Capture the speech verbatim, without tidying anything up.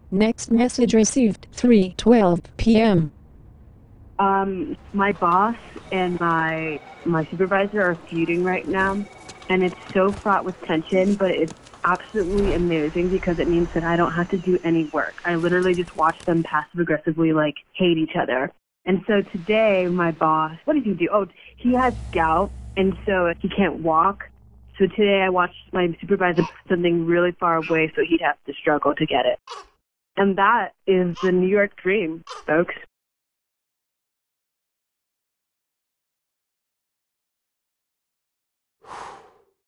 Next message received three twelve p m Um, my boss and my my supervisor are feuding right now, and it's so fraught with tension, but it's absolutely amazing because it means that I don't have to do any work. I literally just watch them passive-aggressively, like, hate each other. And so today, my boss, what did he do? Oh, he has gout, and so he can't walk. So today I watched my supervisor put something really far away so he'd have to struggle to get it. And that is the New York dream, folks.